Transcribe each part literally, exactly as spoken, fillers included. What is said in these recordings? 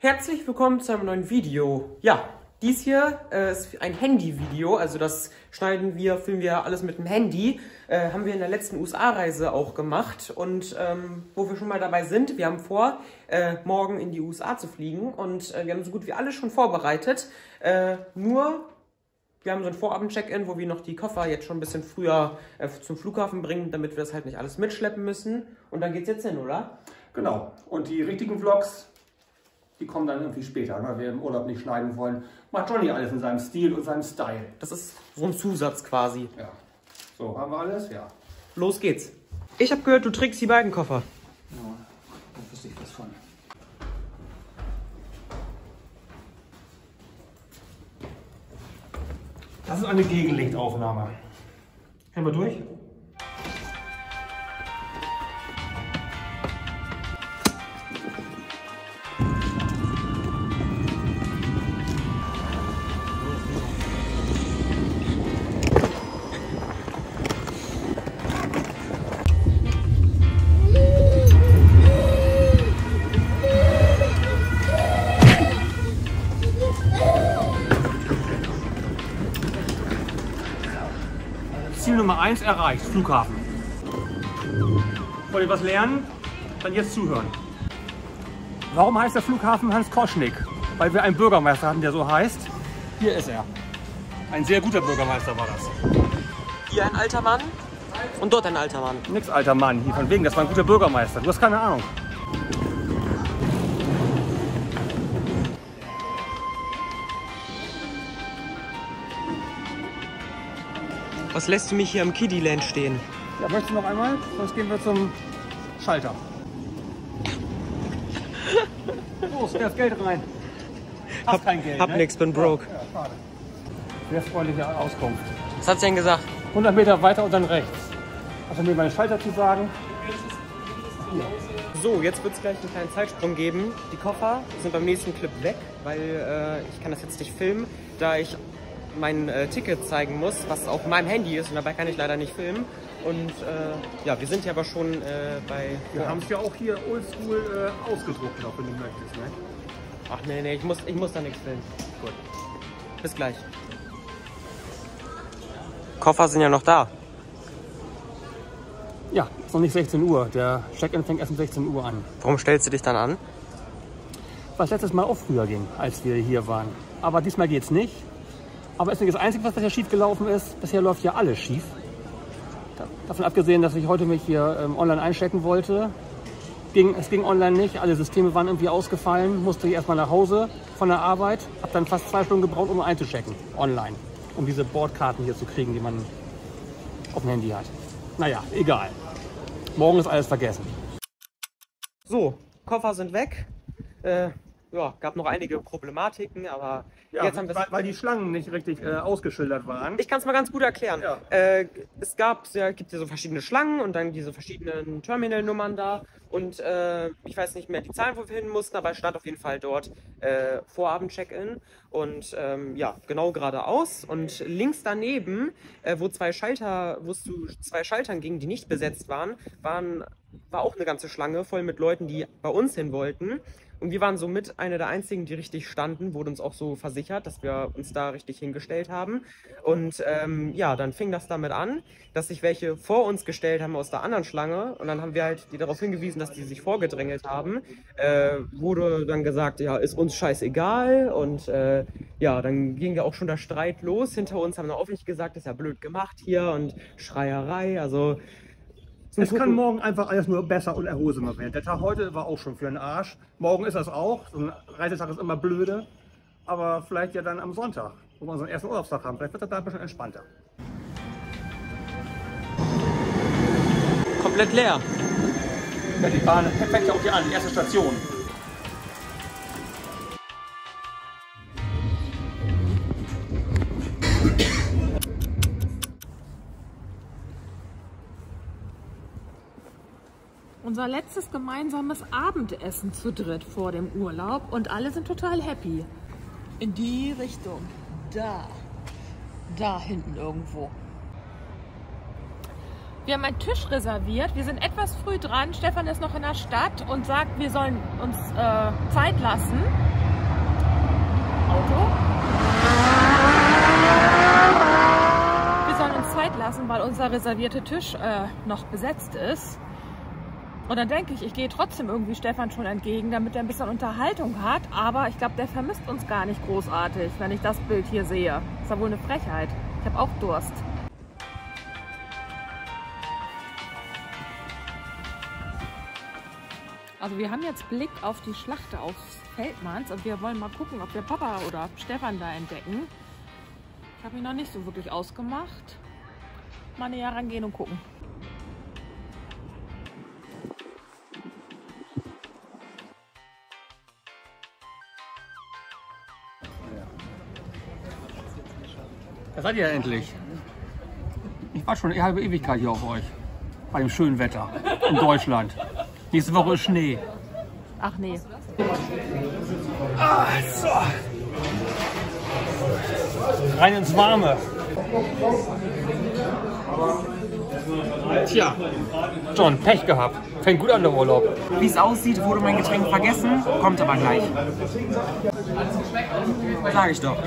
Herzlich willkommen zu einem neuen Video. Ja, dies hier äh, ist ein Handy-Video, also das schneiden wir, filmen wir alles mit dem Handy. Äh, haben wir in der letzten U S A-Reise auch gemacht und ähm, wo wir schon mal dabei sind, wir haben vor, äh, morgen in die U S A zu fliegen und äh, wir haben so gut wie alles schon vorbereitet. Äh, nur, wir haben so ein Vorabend-Check-In, wo wir noch die Koffer jetzt schon ein bisschen früher äh, zum Flughafen bringen, damit wir das halt nicht alles mitschleppen müssen. Und dann geht's jetzt hin, oder? Genau. Und die richtigen Vlogs, die kommen dann irgendwie später, weil wir im Urlaub nicht schneiden wollen. Macht Johnny alles in seinem Stil und seinem Style. Das ist so ein Zusatz quasi. Ja. So, haben wir alles? Ja. Los geht's. Ich habe gehört, du trägst die beiden Koffer. Ja, da wüsste ich was von. Das ist eine Gegenlichtaufnahme. Gehen wir durch? Ziel Nummer eins erreicht, Flughafen. Wollt ihr was lernen? Dann jetzt zuhören. Warum heißt der Flughafen Hans Koschnick? Weil wir einen Bürgermeister hatten, der so heißt. Hier ist er. Ein sehr guter Bürgermeister war das. Hier ein alter Mann und dort ein alter Mann. Nix alter Mann, hier von wegen, das war ein guter Bürgermeister. Du hast keine Ahnung. Was lässt du mich hier am Kiddyland stehen? Ja, möchtest du noch einmal? Sonst gehen wir zum Schalter. Los, das Geld rein. Hast Hab kein Geld, Hab ne? nix, bin broke. Ja, ja, schade. Sehr freundliche Auskunft. Was hat sie denn gesagt? hundert Meter weiter und dann rechts. Hast du mir meinen Schalter zu sagen? So, jetzt wird es gleich einen kleinen Zeitsprung geben. Die Koffer sind beim nächsten Clip weg, weil äh, ich kann das jetzt nicht filmen, da ich mein äh, Ticket zeigen muss, was auf meinem Handy ist und dabei kann ich leider nicht filmen. Und äh, ja, wir sind ja aber schon äh, bei... Wir ja. haben es ja auch hier oldschool äh, ausgedruckt, noch, wenn du möchtest, ne? Ach nee, nee, ich muss, ich muss da nichts filmen. Gut. Bis gleich. Koffer sind ja noch da. Ja, ist noch nicht sechzehn Uhr. Der Check-in fängt erst um sechzehn Uhr an. Warum stellst du dich dann an? Was letztes Mal auch früher ging, als wir hier waren. Aber diesmal geht's nicht. Aber ist nicht das Einzige, was bisher schief gelaufen ist. Bisher läuft ja alles schief. Davon abgesehen, dass ich heute mich hier ähm, online einchecken wollte. Ging, es ging online nicht, alle Systeme waren irgendwie ausgefallen. Musste ich erstmal nach Hause von der Arbeit. Habe dann fast zwei Stunden gebraucht, um einzuchecken, online. Um diese Bordkarten hier zu kriegen, die man auf dem Handy hat. Naja, egal. Morgen ist alles vergessen. So, Koffer sind weg. Äh, ja, gab noch einige Problematiken, aber ja, jetzt haben wir weil, weil die Schlangen nicht richtig äh, ausgeschildert waren. Ich kann es mal ganz gut erklären. Ja. Äh, es gab, ja, gibt ja so verschiedene Schlangen und dann diese verschiedenen Terminalnummern da und äh, ich weiß nicht mehr die Zahlen, wo wir hin mussten, aber es stand auf jeden Fall dort äh, Vorabend-Check-In und ähm, ja, genau geradeaus und links daneben, äh, wo zwei Schalter, wo es zu zwei Schaltern ging, die nicht besetzt waren, waren, war auch eine ganze Schlange voll mit Leuten, die bei uns hin wollten. Und wir waren somit eine der einzigen, die richtig standen, wurde uns auch so versichert, dass wir uns da richtig hingestellt haben. Und ähm, ja, dann fing das damit an, dass sich welche vor uns gestellt haben aus der anderen Schlange. Und dann haben wir halt die darauf hingewiesen, dass die sich vorgedrängelt haben. Äh, wurde dann gesagt, ja, ist uns scheißegal. Und äh, ja, dann ging ja auch schon der Streit los. Hinter uns haben wir auch nicht gesagt, das ist ja blöd gemacht hier und Schreierei. Also es kann morgen einfach alles nur besser und erholsamer werden. Der Tag heute war auch schon für den Arsch. Morgen ist das auch. So ein Reisetag ist immer blöde. Aber vielleicht ja dann am Sonntag, wo wir unseren ersten Urlaubstag haben. Vielleicht wird das da ein bisschen entspannter. Komplett leer. Ja, die Bahn fängt ja auch hier an, die erste Station. Unser letztes gemeinsames Abendessen zu dritt vor dem Urlaub und alle sind total happy. In die Richtung. Da. Da hinten irgendwo. Wir haben einen Tisch reserviert. Wir sind etwas früh dran. Stefan ist noch in der Stadt und sagt, wir sollen uns äh, Zeit lassen. Auto. Wir sollen uns Zeit lassen, weil unser reservierter Tisch äh, noch besetzt ist. Und dann denke ich, ich gehe trotzdem irgendwie Stefan schon entgegen, damit er ein bisschen Unterhaltung hat. Aber ich glaube, der vermisst uns gar nicht großartig, wenn ich das Bild hier sehe. Das ist ja wohl eine Frechheit. Ich habe auch Durst. Also wir haben jetzt Blick auf die Schlacht aufs Feldmanns und wir wollen mal gucken, ob wir Papa oder Stefan da entdecken. Ich habe mich noch nicht so wirklich ausgemacht. Mal näher rangehen und gucken. Da seid ihr ja endlich. Ich war schon eine halbe Ewigkeit hier auf euch. Bei dem schönen Wetter in Deutschland. Nächste Woche ist Schnee. Ach nee. Ah, so. Rein ins Warme. Tja, John, Pech gehabt. Fängt gut an der Urlaub. Wie es aussieht, wurde mein Getränk vergessen, kommt aber gleich. Sag ich doch.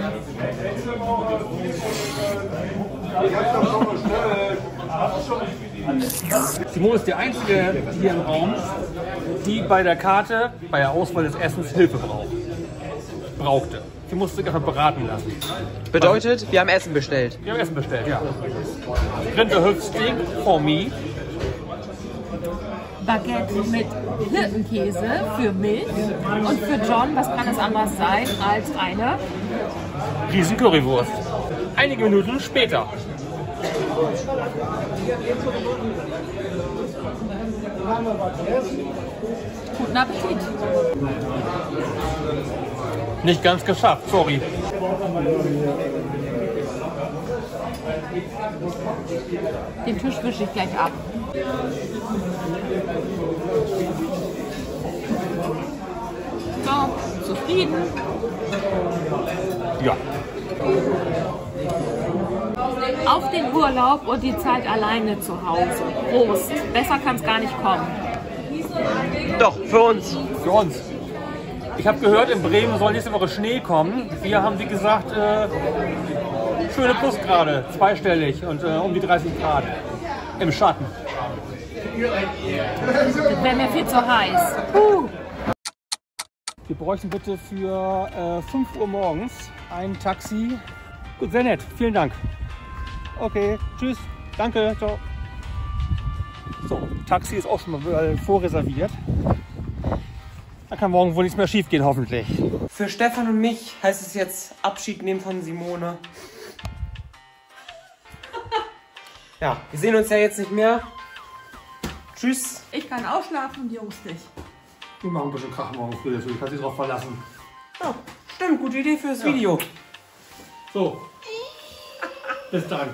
Simone ist die einzige hier im Raum, die bei der Karte, bei der Auswahl des Essens Hilfe braucht. brauchte. Sie musste sich einfach beraten lassen. Bedeutet, wir haben Essen bestellt. Wir haben Essen bestellt, ja. Rinderhüftsteak for me. Baguette mit Hirtenkäse für mich und für John, was kann es anders sein als eine Riesen Currywurst. Einige Minuten später. Guten Appetit. Nicht ganz geschafft, sorry. Den Tisch wische ich gleich ab. So, zufrieden? Ja. Auf den Urlaub und die Zeit alleine zu Hause. Prost. Besser kann es gar nicht kommen. Doch, für uns. Für uns. Ich habe gehört, in Bremen soll nächste Woche Schnee kommen. Wir haben, wie gesagt, äh, schöne Plusgrade, zweistellig und äh, um die dreißig Grad im Schatten. Das wäre mir viel zu heiß. Puh. Wir bräuchten bitte für äh, fünf Uhr morgens ein Taxi. Gut, sehr nett. Vielen Dank. Okay, tschüss. Danke, ciao. So, Taxi ist auch schon mal vorreserviert. Da kann morgen wohl nichts mehr schief gehen, hoffentlich. Für Stefan und mich heißt es jetzt Abschied nehmen von Simone. Ja, wir sehen uns ja jetzt nicht mehr. Tschüss. Ich kann ausschlafen, die Jungs nicht. Wir machen ein bisschen Krach morgen früh, deswegen kann sich drauf verlassen. Ja, stimmt, gute Idee fürs Ja. Video. So, bis dann.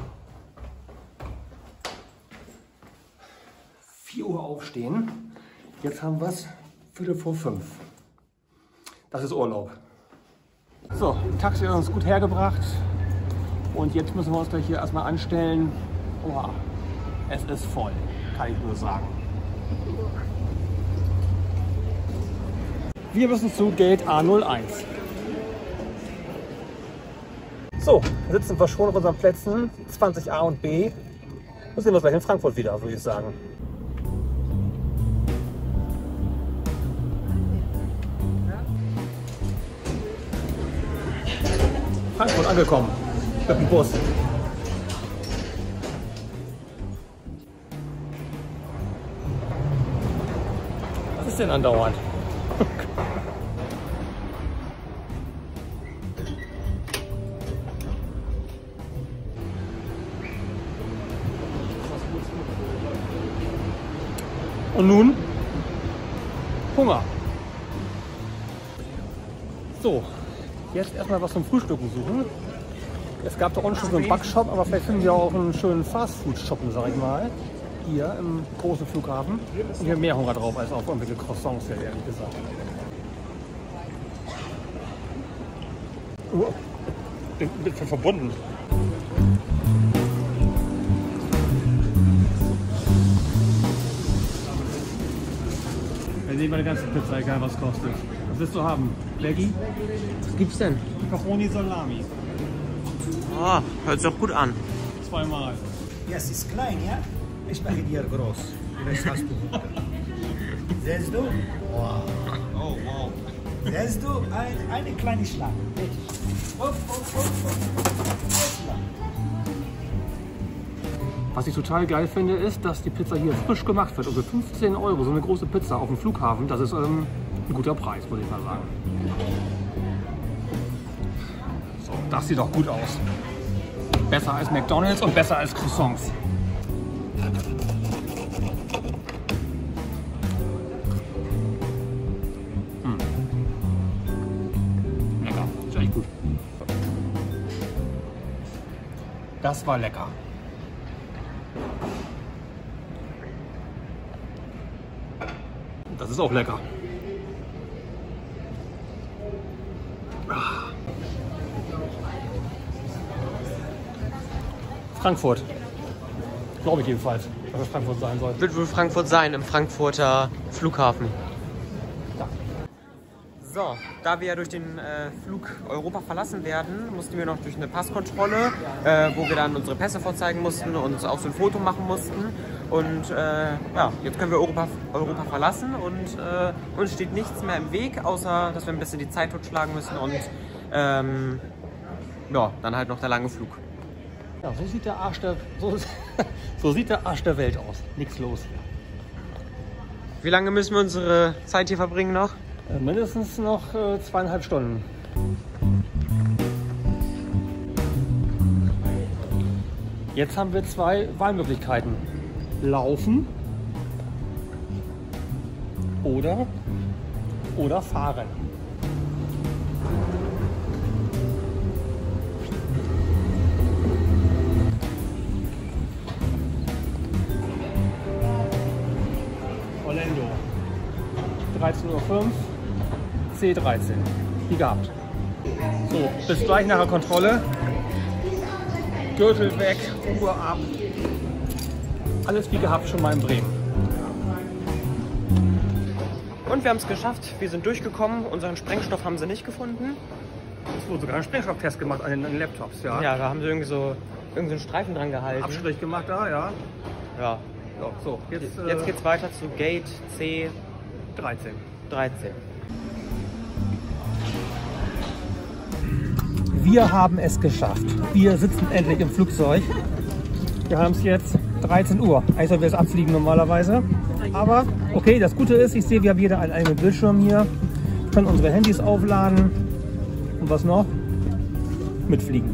vier Uhr aufstehen. Jetzt haben wir es Viertel vor fünf. Das ist Urlaub. So, Taxi hat uns gut hergebracht. Und jetzt müssen wir uns gleich hier erstmal anstellen. Oha, es ist voll, kann ich nur sagen. Wir müssen zu Gate A null eins. So, sitzen wir schon auf unseren Plätzen zwanzig A und B. Wir sehen uns gleich in Frankfurt wieder, würde ich sagen. Frankfurt angekommen, mit dem Bus. Was ist denn andauernd? Und nun Hunger. So, jetzt erstmal was zum Frühstücken suchen. Es gab da unten schon so einen Backshop, aber vielleicht finden wir auch einen schönen Fastfood-Shop, sag ich mal. Hier im großen Flughafen. Und wir haben mehr Hunger drauf als auf irgendwelche Croissants, hier, ehrlich gesagt. Oh, bin, bin schon verbunden. nehmen wir eine ganze Pizza, egal was kostet. Was willst du haben? Veggie? Was gibt's denn? Pepperoni Salami. Ah, hört sich doch gut an. Zweimal. Ja, es ist klein, ja? Ich mache dir groß. Vielleicht hast du. Siehst du? Wow. Oh, wow. Siehst du? Ein, eine kleine Schlange. Hopp, hopp, hopp, hopp. Was ich total geil finde, ist, dass die Pizza hier frisch gemacht wird. Und für fünfzehn Euro so eine große Pizza auf dem Flughafen, das ist ähm, ein guter Preis, würde ich mal sagen. So, das sieht doch gut aus. Besser als McDonald's und besser als Croissants. Hm. Lecker, ist echt gut. Das war lecker. Das ist auch lecker. Frankfurt. Glaube ich jedenfalls, dass es Frankfurt sein soll. Wird wohl Frankfurt sein, im Frankfurter Flughafen. Ja. So, da wir ja durch den äh, Flug Europa verlassen werden, mussten wir noch durch eine Passkontrolle, äh, wo wir dann unsere Pässe vorzeigen mussten und auch so ein Foto machen mussten. Und äh, ja, jetzt können wir Europa, Europa verlassen und äh, uns steht nichts mehr im Weg, außer dass wir ein bisschen die Zeit totschlagen müssen und ähm, ja, dann halt noch der lange Flug. Ja, so sieht der Arsch der, so, so sieht der Arsch der Welt aus. Nichts los. Wie lange müssen wir unsere Zeit hier verbringen noch? Äh, mindestens noch äh, zweieinhalb Stunden. Jetzt haben wir zwei Wahlmöglichkeiten. Laufen oder, oder fahren. Orlando. dreizehn Uhr fünf, C dreizehn. Wie gehabt. So, bis gleich nach der Kontrolle. Gürtel weg, Uhr ab. Alles wie gehabt schon mal in Bremen. Und wir haben es geschafft, wir sind durchgekommen, unseren Sprengstoff haben sie nicht gefunden. Es wurde sogar ein Sprengstofftest gemacht an den, an den Laptops, ja. Ja, da haben sie irgendwie so irgendwie einen Streifen dran gehalten. Abstrich gemacht da, ja. Ja. Ja, so, jetzt, Jetzt äh, geht's weiter zu Gate C dreizehn. dreizehn. Wir haben es geschafft. Wir sitzen endlich im Flugzeug. Wir haben es jetzt dreizehn Uhr. Eigentlich sollten wir jetzt abfliegen normalerweise. Aber okay, das Gute ist, ich sehe, wir haben jeder einen eigenen Bildschirm hier. Wir können unsere Handys aufladen. Und was noch? Mitfliegen.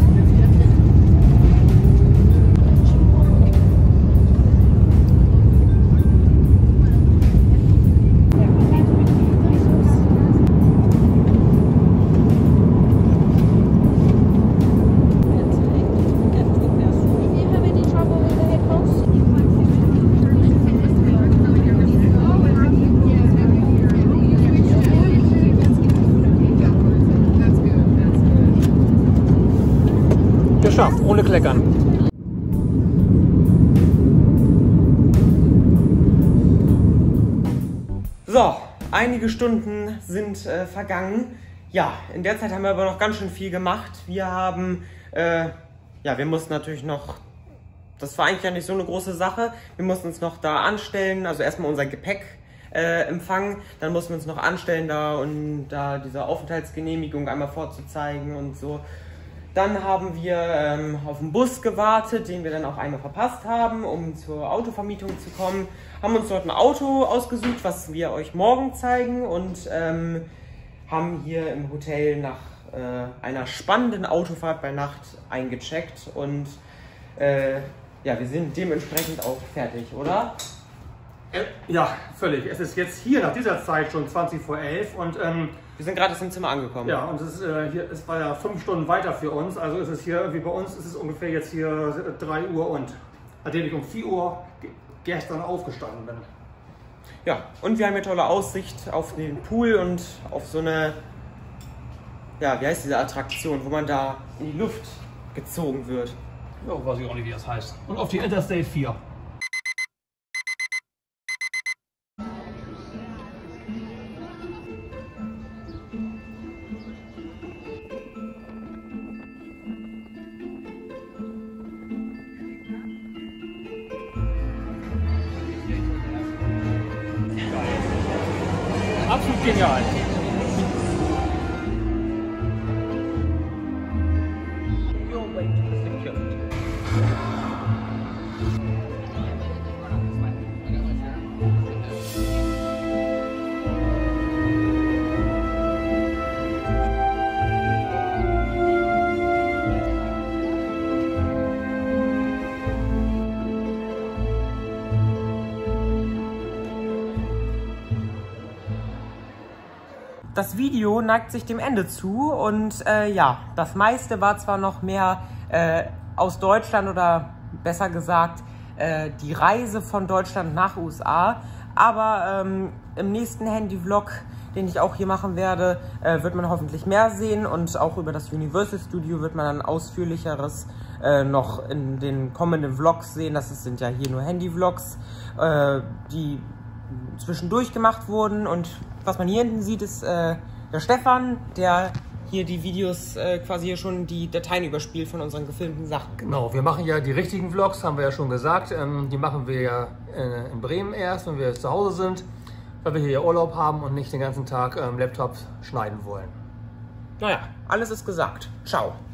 Geschafft, ohne Kleckern. So, einige Stunden sind äh, vergangen. Ja, in der Zeit haben wir aber noch ganz schön viel gemacht. Wir haben, äh, ja, wir mussten natürlich noch, das war eigentlich ja nicht so eine große Sache, wir mussten uns noch da anstellen, also erstmal unser Gepäck äh, empfangen, dann mussten wir uns noch anstellen da und da diese Aufenthaltsgenehmigung einmal vorzuzeigen und so. Dann haben wir ähm, auf den Bus gewartet, den wir dann auch einmal verpasst haben, um zur Autovermietung zu kommen. Haben uns dort ein Auto ausgesucht, was wir euch morgen zeigen und ähm, haben hier im Hotel nach äh, einer spannenden Autofahrt bei Nacht eingecheckt und äh, ja, wir sind dementsprechend auch fertig, oder? Ja, völlig. Es ist jetzt hier nach dieser Zeit schon zwanzig vor elf und ähm, wir sind gerade erst im Zimmer angekommen. ja, und es ist, äh, hier, es war ja fünf Stunden weiter für uns, also ist es hier, wie bei uns, ist es ungefähr jetzt hier drei Uhr und, nachdem ich um vier Uhr gestern aufgestanden bin. Ja, und wir haben hier tolle Aussicht auf den Pool und auf so eine, ja, wie heißt diese Attraktion, wo man da in die Luft gezogen wird. Ja, weiß ich auch nicht, wie das heißt. Und auf die Interstate vier. genial. Das Video neigt sich dem Ende zu und äh, ja, das meiste war zwar noch mehr äh, aus Deutschland oder besser gesagt äh, die Reise von Deutschland nach U S A, aber ähm, im nächsten Handy-Vlog, den ich auch hier machen werde, äh, wird man hoffentlich mehr sehen und auch über das Universal Studio wird man dann ausführlicheres äh, noch in den kommenden Vlogs sehen. Das sind ja hier nur Handy-Vlogs, äh, die zwischendurch gemacht wurden, und was man hier hinten sieht, ist äh, der Stefan, der hier die Videos äh, quasi hier schon die Dateien überspielt von unseren gefilmten Sachen. Genau, wir machen ja die richtigen Vlogs, haben wir ja schon gesagt. Ähm, die machen wir ja äh, in Bremen erst, wenn wir zu Hause sind, weil wir hier ja Urlaub haben und nicht den ganzen Tag ähm, Laptop schneiden wollen. Naja, alles ist gesagt. Ciao.